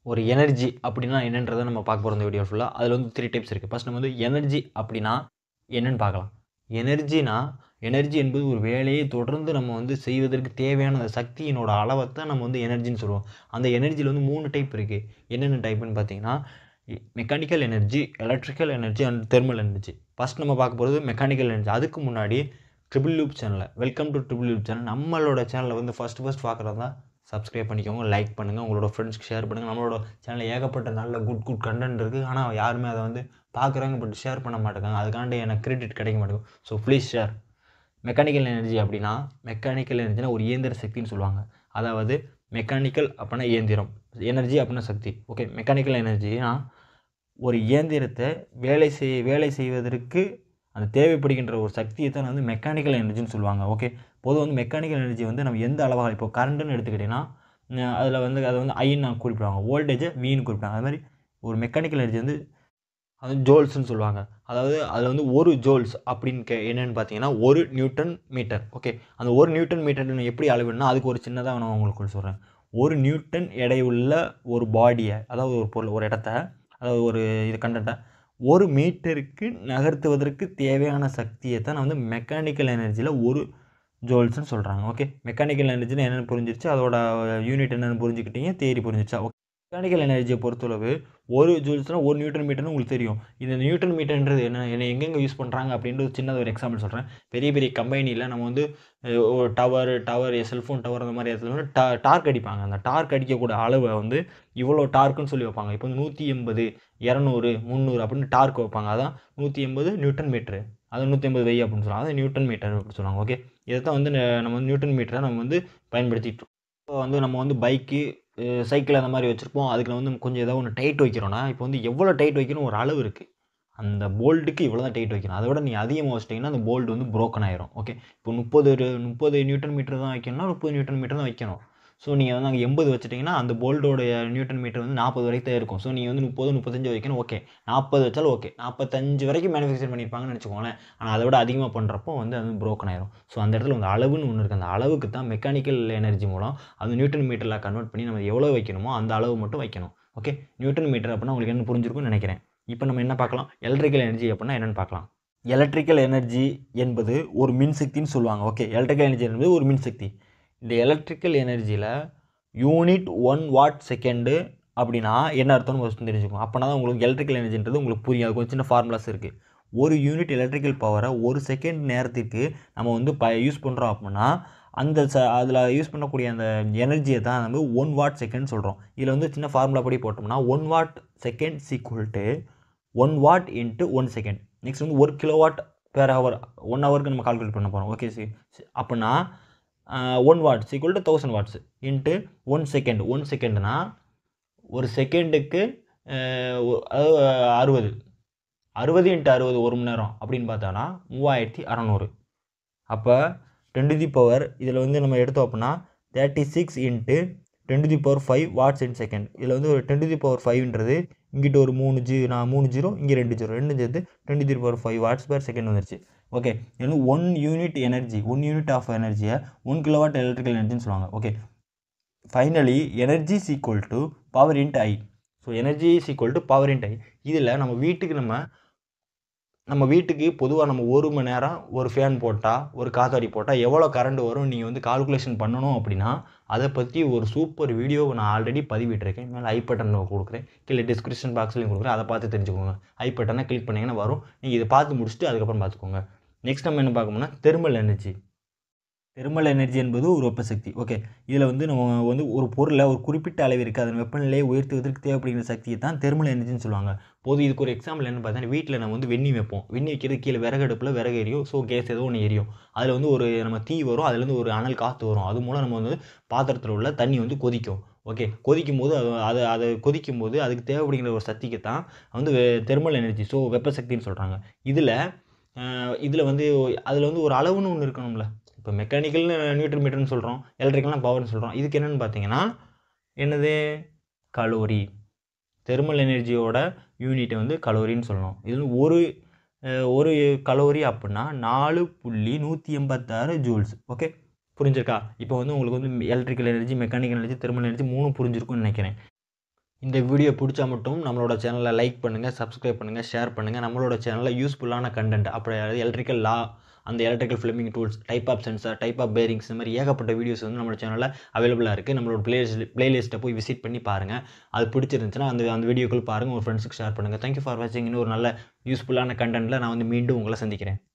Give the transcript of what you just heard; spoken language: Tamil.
ஒரு எனர்ஜி அப்படின்னா என்னன்றதை நம்ம பார்க்க போகிறோம் இந்த வீடியோ ஃபுல்லாக. அதில் வந்து 3 டைப்ஸ் இருக்குது. ஃபர்ஸ்ட் நம்ம வந்து எனர்ஜி அப்படின்னா என்னன்னு பார்க்கலாம். எனர்ஜி என்பது ஒரு வேலையை தொடர்ந்து நம்ம வந்து செய்வதற்கு தேவையான அந்த சக்தியினோட அளவைத்தான் நம்ம வந்து எனர்ஜின்னு சொல்லுவோம். அந்த எனர்ஜியில் வந்து 3 டைப் இருக்குது. என்னென்ன டைப்புன்னு பார்த்தீங்கன்னா, mechanical energy, electrical energy and thermal energy. First நம்ம பார்க்க போகிறது மெக்கானிக்கல் எனர்ஜி. அதுக்கு முன்னாடி ட்ரிபிள் லூப் சேனலில் welcome to triple loop channel. நம்மளோட சேனலை வந்து ஃபஸ்ட் பார்க்குறதா சப்ஸ்கிரைப் பண்ணிக்கோங்க, லைக் பண்ணுங்கள், உங்களோட ஃப்ரெண்ட்ஸ்க்கு ஷேர் பண்ணுங்கள். நம்மளோட சேனலில் ஏகப்பட்ட நல்ல குட் கண்டென்ட் இருக்குது. ஆனால் யாருமே அதை வந்து பார்க்குறாங்க, பட் ஷேர் பண்ண மாட்டேங்காங்க. அதுக்காண்டி எனக்கு கிரெடிட் கிடைக்க மாட்டேங்குது. So please share. Mechanical energy அப்படின்னா, மெக்கானிக்கல் எனர்ஜினா ஒரு இயந்திர சக்தின்னு சொல்லுவாங்க. அதாவது மெக்கானிக்கல் அப்படின்னா இயந்திரம், எனர்ஜி அப்படின்னா சக்தி. ஓகே, மெக்கானிக்கல் எனர்ஜினா ஒரு இயந்திரத்தை வேலை செய்வதற்கு அந்த தேவைப்படுகின்ற ஒரு சக்தியை தான் வந்து மெக்கானிக்கல் எனர்ஜின்னு சொல்லுவாங்க. ஓகே, பொதுவாக வந்து மெக்கானிக்கல் எனர்ஜி வந்து நம்ம எந்த அளவாக இப்போ கரண்ட்டுன்னு எடுத்துக்கிட்டிங்கன்னா அதில் வந்து அதை வந்து ஐன்னு குறிப்பிடுவாங்க, வோல்டேஜை வின்னு குறிப்பிடுவாங்க. அது மாதிரி ஒரு மெக்கானிக்கல் எனர்ஜி வந்து அது ஜோல்ஸ்ன்னு சொல்லுவாங்க. அதாவது அதில் வந்து ஒரு ஜோல்ஸ் அப்படின்னு என்னென்னு பார்த்தீங்கன்னா 1 நியூட்டன் மீட்டர். ஓகே, அந்த 1 நியூட்டன் மீட்டர்னு எப்படி அளவிடனா அதுக்கு ஒரு சின்னதாக நான் உங்களுக்கு சொல்கிறேன். 1 நியூட்டன் எடையுள்ள ஒரு பாடியை, அதாவது ஒரு பொருள், ஒரு இடத்த, அதாவது ஒரு கண்டென்ட்டை 1 மீட்டருக்கு நகர்த்துவதற்கு தேவையான சக்தியை தான் நான் வந்து மெக்கானிக்கல் எனர்ஜியில் 1 ஜோல்ஸ்ன்னு சொல்கிறாங்க. ஓகே, மெக்கானிக்கல் எனர்ஜின்னு என்னென்னு புரிஞ்சிருச்சு, அதோட யூனிட் என்னென்னு புரிஞ்சுக்கிட்டீங்க, தியரி புரிஞ்சிச்சா? ஓகே, மெக்கானிக்கல் எனர்ஜியை பொறுத்தளவு 1 ஜூல்ஸ்னால் 1 நியூட்டன் மீட்டர்னு உங்களுக்கு தெரியும். இந்த நியூட்டன் மீட்டர்ன்றது என்ன எங்கெங்கே யூஸ் பண்ணுறாங்க அப்படின்றது சின்னதாக ஒரு எக்ஸாம்பிள் சொல்கிறேன். பெரிய கம்பெனியில் நம்ம வந்து டவர் செல்ஃபோன் டவர் அந்த மாதிரி இடத்துல வந்து டார்க் அடிப்பாங்க. அந்த டார்க் அடிக்கக்கூடிய அளவை வந்து இவ்வளோ டார்க்குன்னு சொல்லி வைப்பாங்க. இப்போ வந்து 180, 200, 300 அப்படின்னு டார்க் வைப்பாங்க. அதான் 180 நியூட்டன் மீட்ரு, அது 180 வெய் அப்படின்னு சொல்லுவாங்க. அது நியூட்டன் மீட்டர் அப்படின்னு சொல்லுவாங்க. ஓகே, இதை தான் வந்து நம்ம வந்து நியூட்டன் மீட்டரை நம்ம வந்து பயன்படுத்திட்டு இப்போ வந்து நம்ம வந்து பைக்கு, சைக்கிள் அந்த மாதிரி வச்சுருப்போம். அதுக்கு வந்து கொஞ்சம் ஏதாவது ஒன்று டைட் வைக்கிறோன்னா, இப்போ வந்து எவ்வளோ டைட் வைக்கணும் ஒரு அளவு இருக்குது. அந்த போல்ட்டுக்கு இவ்வளோ தான் டைட் வைக்கணும். அதை விட நீ அதிகமாக வச்சிட்டிங்கன்னா அந்த போல்ட் வந்து ப்ரோக்கன் ஆயிரும். ஓகே, இப்போ 30 நியூட்டன் மீட்டர் தான் வைக்கணும்னா 30 நியூட்டன் மீட்டர் தான் வைக்கணும். ஸோ நீங்கள் வந்து அங்கே 80 வச்சுட்டிங்கன்னா அந்த போல்ட்டோடைய நியூட்டன் மீட்டர் வந்து 40 வரைக்கும் தான் இருக்கும். ஸோ நீங்கள் வந்து 30, 35 வைக்கணும். ஓகே, 40 வச்சாலும் ஓகே, 45 வரைக்கும் மேனுஃபேக்சர் பண்ணியிருப்பாங்கன்னு வச்சுக்கோங்களேன். ஆனால் அதை விட அதிகமாக பண்ணுறப்போ வந்து அது ப்ரோக்கன் ஆயிரும். ஸோ அந்த இடத்துல வந்து அளவுன்னு ஒன்று இருக்குது. அந்த அளவுக்கு தான் மெக்கானிக்கல் எனர்ஜி மூலம் அது நியூட்டன் மீட்டரில் கன்வெர்ட் பண்ணி நம்ம எவ்வளோ வைக்கணுமோ அந்த அளவு மட்டும் வைக்கணும். ஓகே, நியூட்டன் மீட்டர் அப்படின்னா உங்களுக்கு என்ன புரிஞ்சிருக்கும்னு நினைக்கிறேன். இப்போ நம்ம என்ன பார்க்கலாம், எலக்ட்ரிக்கல் எனர்ஜி அப்படின்னா என்னென்னு பார்க்கலாம். எலக்ட்ரிக்கல் எனர்ஜி என்பது ஒரு மின்சக்தின்னு சொல்லுவாங்க. ஓகே, எலக்ட்ரிக்கல் எனர்ஜி என்பது ஒரு மின்சக்தி. இந்த எலக்ட்ரிக்கல் எனர்ஜியில் யூனிட் 1 வாட் செகண்டு அப்படின்னா என்ன அர்த்தம்னு ஃபஸ்ட்டு தெரிஞ்சுக்கணும். அப்போனா தான் உங்களுக்கு எலக்ட்ரிக்கல் எனர்ஜின்றது உங்களுக்கு புரியும். அது கொஞ்சம் சின்ன ஃபார்முலாஸ் இருக்குது. ஒரு யூனிட் எலக்ட்ரிக்கல் பவரை ஒரு செகண்ட் நேரத்துக்கு நம்ம வந்து யூஸ் பண்ணுறோம் அப்படின்னா அந்த அதில் யூஸ் பண்ணக்கூடிய அந்த எனர்ஜியை தான் நம்ம 1 வாட் செகண்ட் சொல்கிறோம். இதில் வந்து சின்ன ஃபார்முலா படி போட்டோம்னா 1 watt second equal to 1 watt into 1 second. Next வந்து 1 கிலோவாட் பேர் ஹவர், 1 ஹவருக்கு நம்ம கால்குலேட் பண்ண போகிறோம். ஓகே, அப்படின்னா 1 watts equal to 1000 watts into 1 second. 1 செகண்ட்னா ஒரு செகண்டுக்கு அதாவது 60 இன்ட்டு 60 1 மணி நேரம் அப்படின்னு பார்த்தோன்னா 3600. அப்போ 10⁻, இதில் வந்து நம்ம எடுத்தோம் அப்படின்னா 36 இன்ட்டு 10⁵ வாட்ஸ் இன் செகண்ட். இதில் வந்து ஒரு 10⁵ இங்கிட்ட ஒரு 3 0, இங்கே 2 சேர்த்து 10⁵ வாட்ஸ் பெர் செகண்ட் வந்துருச்சு. ஓகே, இது வந்து 1 யூனிட் எனர்ஜி, 1 யூனிட் ஆஃப் எனர்ஜியை 1 கிலோவாட் எலக்ட்ரிக்கல் எனர்ஜின்னு சொல்லுவாங்க. Okay, finally energy is equal to power into. So energy is equal to power into. இதில் நம்ம வீட்டுக்கு பொதுவாக நம்ம 1 மணி நேரம் ஒரு ஃபேன் போட்டால், ஒரு காத்தாடி போட்டால் எவ்வளோ கரண்ட் வரும் நீங்கள் வந்து கால்குலேஷன் பண்ணணும் அப்படின்னா அதை பற்றி ஒரு சூப்பர் வீடியோவை நான் ஆல்ரெடி பதிவிட்டிருக்கேன். மேலே ஐ பட்டன் கொடுக்குறேன், கீழே டிஸ்கிரிப்ஷன் பாக்ஸ்லையும் கொடுக்குறேன். அதை பார்த்து தெரிஞ்சுக்கோங்க. ஐ பட்டனை கிளிக் பண்ணிங்கன்னா வரும். நீங்கள் இதை பார்த்து முடிச்சுட்டு அதுக்கப்புறம் பார்த்துக்கோங்க. நெக்ஸ்ட் நம்ம என்ன பார்க்கணும்னா தெர்மல் எனர்ஜி. தெர்மல் எனர்ஜி என்பது ஒரு வெப்பசக்தி. ஓகே, இதில் வந்து நம்ம வந்து ஒரு பொருளை ஒரு குறிப்பிட்ட அளவிற்கு அதன் வெப்பநிலையை உயர்த்துவதற்கு தேவைப்படுகிற சக்தியை தான் தெர்மல் எனர்ஜின்னு சொல்லுவாங்க. இதுக்கு ஒரு எக்ஸாம்பிள் என்ன பார்த்தீங்கன்னா, வீட்டில் நம்ம வந்து வெந்நி வைப்போம். வெந்நி வைக்கிறது கீழே விறகு அடுப்பில் விறகு எரியும். ஸோ கேஸ் ஏதோ ஒன்று எரியும். அதில் வந்து ஒரு நம்ம தீ வரும், அதுலேருந்து ஒரு அனல் காற்று வரும். அது மூலம் நம்ம வந்து பாத்திரத்தில் உள்ள தண்ணி வந்து கொதிக்கும். ஓகே, கொதிக்கும் போது அதை கொதிக்கும் போது அதுக்கு தேவைப்படுகிற ஒரு சக்திக்கு தான் வந்து தெர்மல் எனர்ஜி, ஸோ வெப்பசக்தின்னு சொல்கிறாங்க. இதில் வந்து அதில் வந்து ஒரு அளவுன்னு ஒன்று இருக்கணும்ல. இப்போ மெக்கானிக்கல்னு நியூட்டன் மீட்டர்னு சொல்கிறோம், எலக்ட்ரிக்கல்னால் பவர்னு சொல்கிறோம். இதுக்கு என்னென்னு பார்த்தீங்கன்னா என்னது, கலோரி. தெர்மல் எனர்ஜியோட யூனிட்டை வந்து கலோரின்னு சொல்லணும். இது ஒரு கலோரி அப்படின்னா 4.186 ஜூல்ஸ். ஓகே, புரிஞ்சிருக்கா? இப்போ வந்து உங்களுக்கு வந்து electrical energy, mechanical energy, thermal energy 3 புரிஞ்சிருக்கும்னு நினைக்கிறேன். இந்த வீடியோ பிடிச்சா மட்டும் நம்மளோட சேனலை லைக் பண்ணுங்கள், சப்ஸ்கிரைப் பண்ணுங்கள், ஷேர் பண்ணுங்கள். நம்மளோட சேனலில் யூஸ்ஃபுல்லான கண்டென்ட் அப்படி எலக்ட்ரிக்கல் லா, அந்த electrical filming tools, type of sensor, type of bearings, இந்த மாதிரி ஏகப்பட்ட வீடியோஸ் வந்து நம்மளோட சேனலில் அவைலபிளாக இருக்குது. நம்மளோட பிளேலிஸ்ட்டை போய் விசிட் பண்ணி பாருங்கள். அது பிடிச்சிருந்துச்சுன்னா அந்த வீடியோக்கள் பாருங்கள், உங்கள் ஃப்ரெண்ட்ஸுக்கு ஷேர் பண்ணுங்கள். தேங்க்யூ ஃபார் வாட்சிங். இன்னும் ஒரு நல்ல யூஸ்ஃபுல்லான கண்டென்ட்டில் நான் வந்து மீண்டும் உங்களை சந்திக்கிறேன்.